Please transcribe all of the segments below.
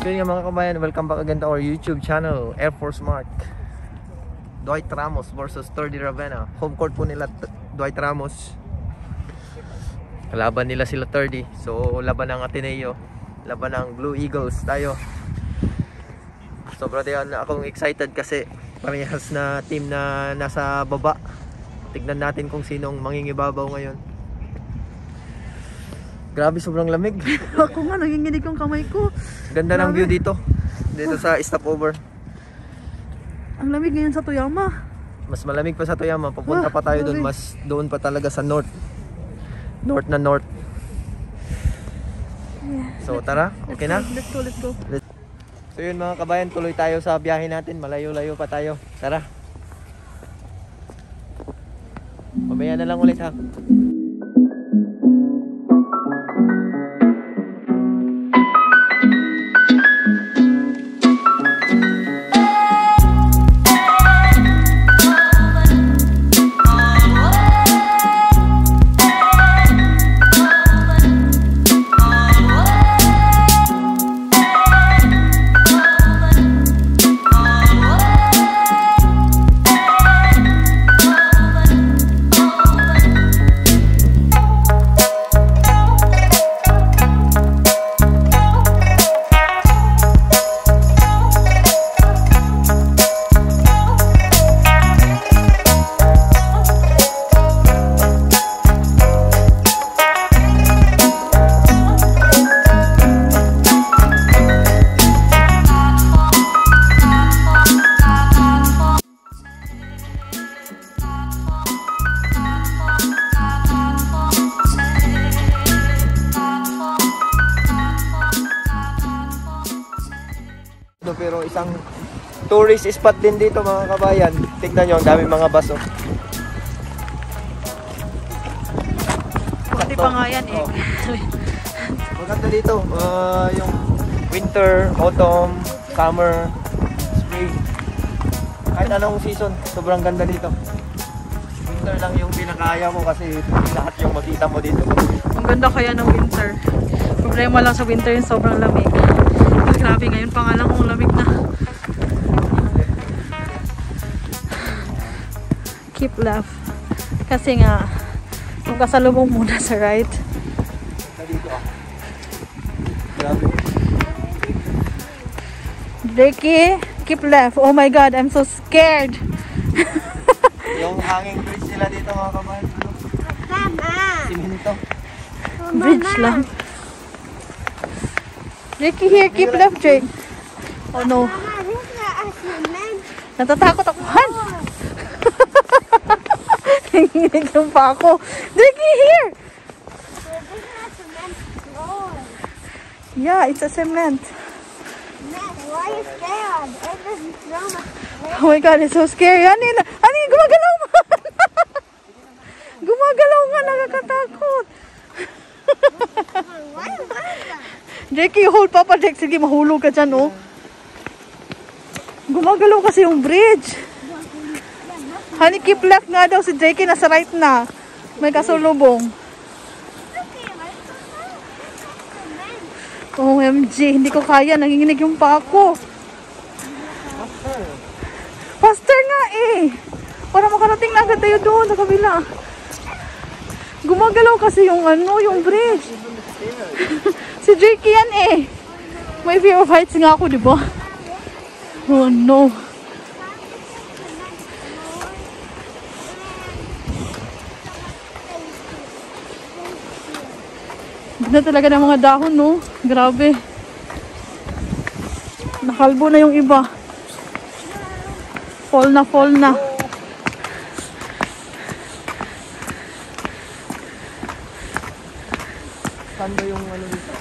Yun nga mga kabayan, welcome back again to our YouTube channel, Air Force Mark. Dwight Ramos versus Thirdy Ravenna. Home court po nila Dwight Ramos. Laban nila sila Thirdy. So laban ng Ateneo, laban ng Blue Eagles tayo. Sobra din akong excited kasi parehas na team na nasa baba. Tignan natin kung sinong mangingibabaw ngayon. Grabe, sobrang lamig. Ako nga, nanginginig yung kamay ko. Ganda ng view dito. Dito sa stopover. Ang lamig ngayon sa Toyama. Mas malamig pa sa Toyama. Papunta pa tayo doon. Mas doon pa talaga sa north. North na north. Yeah. So tara, okay na? Let's go. So yun mga kabayan, tuloy tayo sa biyahe natin. Malayo-layo pa tayo. Tara. Mamaya na lang ulit ha. Pero isang tourist spot din dito mga kabayan. Tignan nyo, ang daming mga baso. Pati pa nga yan eh. Maganda dito, yung winter, autumn, summer, spring. Kahit anong season, sobrang ganda dito. Winter lang yung pinakaya ko kasi lahat yung makita mo dito. Ang ganda kaya ng winter. Problema lang sa winter yung sobrang lamig. Grabe, ngayon pa nga lang kung lamig na. Keep left. Kasi nga, kung kasalubong muna sa right. Dito ah. Grabe. Ricky, keep left. Oh my God, I'm so scared. Yung hanging bridge nila dito mga kabayan. Siminto. Bridge lang. Ricky, here, keep left, Jake. Oh no. Natatakot ako. Han! Nanginig yung pa ako. Ricky, here! Yeah, it's a cement. Why are you scared? It doesn't smell much. Oh my God, it's so scary. Ano gumagalaw man? Gumagalaw nga, nakakatakot. Jackie, hold Papa Jack. Sige, mahulog ka dyan, oh. Gumagalaw kasi yung bridge. Honey, keep left nga daw si Jackie. Nasa right na. May kasulubong. OMG, hindi ko kaya. Nanginginig yung pa ako. Faster nga eh. Para makarating na agad tayo doon sa kabila. Gumagalaw kasi yung yung bridge. Si Jake yan eh. May fear of heights nga ako, di ba? Oh no. Ganda talaga ng mga dahon, no? Grabe. Nakalbo na yung iba. Fall na. Saan ba yung ano dito?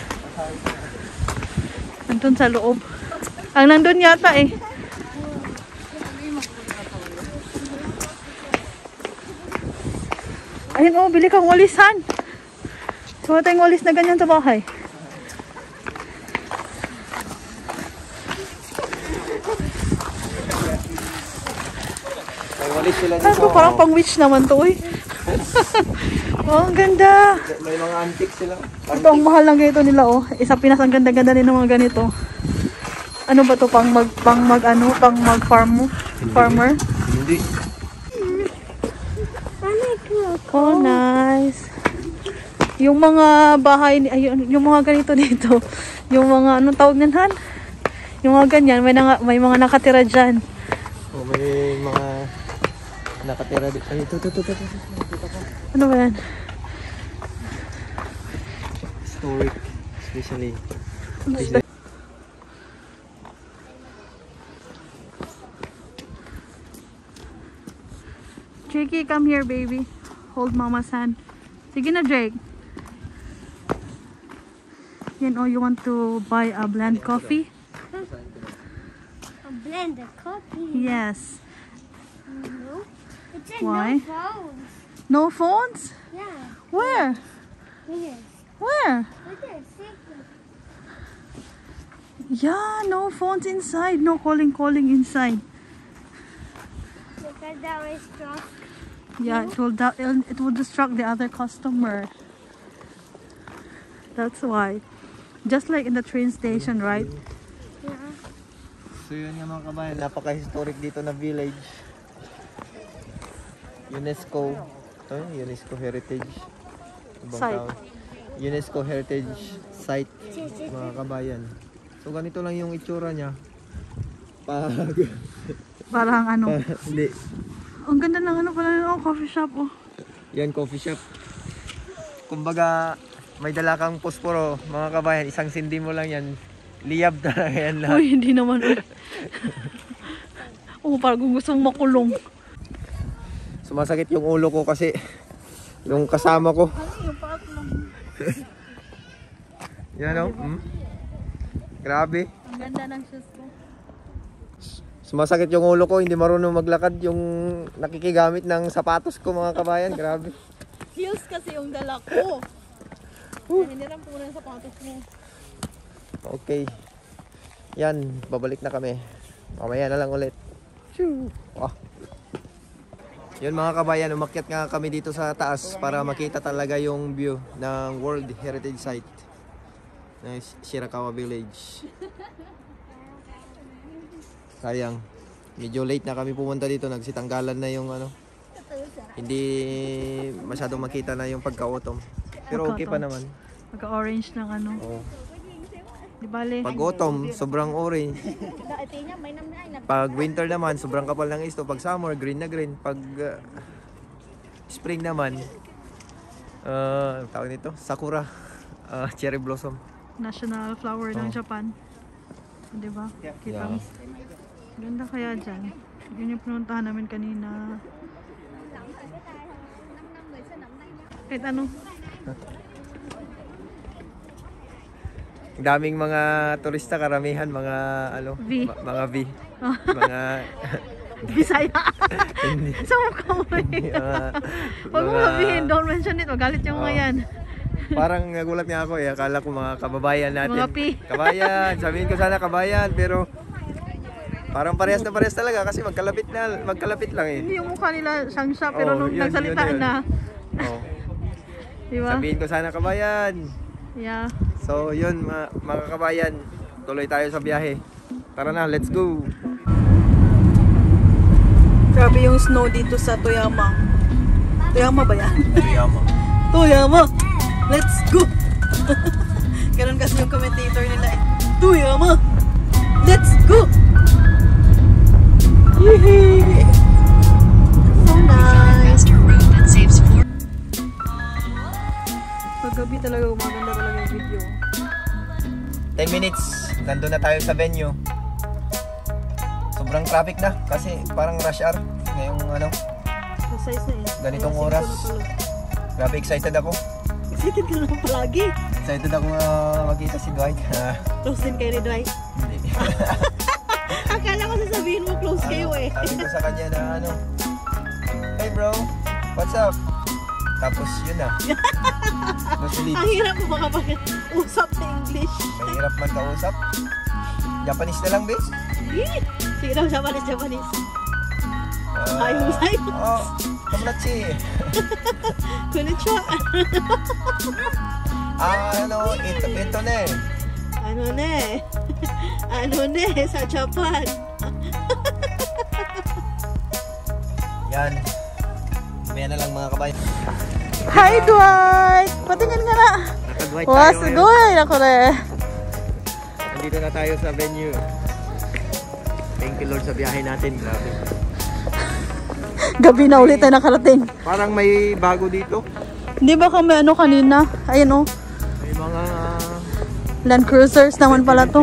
Nandun sa loob. Ang nandun yata eh. Ayun oh, bili kang walisan. Suha tayong walis na ganyan sa bahay. May walis sila Ano dito. parang pang witch naman to eh. Oh, ang ganda. May mga antique sila. Ito ang mahal ng ganito nila oh. Isa Pinas ang ganda-ganda din ng mga ganito. Ano ba to pang mag farmer? Hindi. Oh, nice. Yung mga bahay, yung mga ganito dito. Yung mga anong tawag niyan? Yung mga ganyan, may mga nakatira diyan. Oh, may mga nakatira dito. Ay, ito. Ano ba yan? Historic, especially. Jakey, come here, baby. Hold mama's hand. Sige na, Jake. Yan, oh, you want to buy a blend coffee? A blend of coffee. Yes. No. It said Why? no phones. No phones? Yeah. Where? Here. Where? Look at secret. Yeah, no phones inside. No calling inside. Because that was strong. Yeah, it will distract the other customer. That's why. Just like in the train station, right? Yeah. So yun nga mga kabayan, napaka-historic dito na village. UNESCO. Ito yun, UNESCO Heritage. Ibang Site. tawag. UNESCO Heritage Site, mga kabayan. So ganito lang yung itsura niya. Parang ano. Hindi. Ang ganda ng ano pala ng coffee shop, oh. Yan, coffee shop. Kumbaga, may dala kang posporo, mga kabayan, isang sindi mo lang yan. Liyab talaga yan lahat. Uy, hindi naman. Oh, parang kung gusto mong makulong. Sumasakit yung ulo ko kasi yung kasama ko. Yan o. Grabe. Ang ganda ng shoes ko. Sumasakit yung ulo ko, hindi marunong maglakad yung nakikigamit ng sapatos ko, mga kabayan. Grabe. Heels kasi yung dala ko. Hiniram ko muna yung sapatos mo. Okay. Yan, babalik na kami. Mamaya na lang ulit. Oh. Yun mga kabayan, umakyat nga kami dito sa taas para makita talaga yung view ng World Heritage Site ng Shirakawa Village. Sayang, medyo late na kami pumunta dito, nagsitanggalan na yung ano. Hindi masyadong makita na yung pagka-autumn. Pero okay pa naman. Pagka-orange ng ano. Oh. Di bale. Pag autumn, sobrang orange. Pag winter naman, sobrang kapal ng isto. Pag summer, green na green. Pag spring naman, tawag nito, sakura, cherry blossom. National flower ng Japan. Di ba? Kita mo. Ganda kaya dyan. Yun yung pinuntahan namin kanina. Kahit ano. Daming mga turista, karamihan mga ano, V. mga V. Mga Bisaya. hindi. Sa mukha mo eh. Huwag mo sabihin, don't mention it. Magalit yung mga yan. Parang nagulat nga ako eh. Akala ko mga kababayan natin. Mga P. Kabayan. Sabihin ko sana kabayan. Pero parang parehas na parehas talaga. Kasi magkalapit lang eh. Hindi yung mukha nila siyang siya. Pero Oh, nung yun, nagsalita yun. na. Oh. Diba? Sabihin ko sana kabayan. Yeah. So yun mga kabayan. Tuloy tayo sa biyahe. Tara na, let's go. Grabe yung snow dito sa Toyama. Toyama ba yan? Toyama. Toyama! Let's go! Ganun kasi yung commentator nila eh. Toyama! Let's go! Yehey! So nice! Paggabi talaga umaganda talaga yung video. 10 minutes, nandun na tayo sa venue. Sobrang traffic na kasi parang rush hour ngayong ano, Size na eh. ganitong Kaya oras. six ko na pala. Grabe excited ako. Excited ka naman palagi. Excited ako makita si Dwight. Close din kayo ni Dwight. Hindi. Akala ko sasabihin mo close kayo eh. Sabi ko sa kanya na ano, hey bro, what's up? Tapos yun na. Nasulit. Ang hirap mo makapag-usap sa English. Mahirap man kausap. Japanese na lang, bes. Sige daw, Japanese. Ayaw sa'yo. Oh, kamulatsi. Konnichiwa. Ito na eh. Ano ne? Ano ne? Sa Japan. Yan. Mamaya na lang mga kabayan. Hi, Dwight! Patingin nga na. Naka-Dwight Wow, tayo ngayon. sugoy! Ako rin. Nandito na tayo sa venue. Thank you Lord sa biyahe natin. Grabe. Gabi na ulit tayo nakarating. Parang may bago dito. Hindi ba kami ano kanina? Ayun oh. May mga... Land Cruisers naman pala to.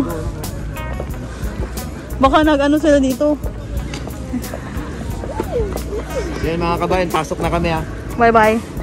Baka nag-ano sila dito. Yan mga kabayan, pasok na kami ha. Bye-bye.